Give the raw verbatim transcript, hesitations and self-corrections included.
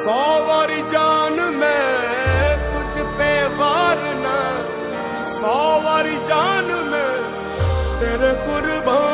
सौ वारी जान मैं तुझ पे वार न, सौ वारी जान मैं तेरे कुर्बान।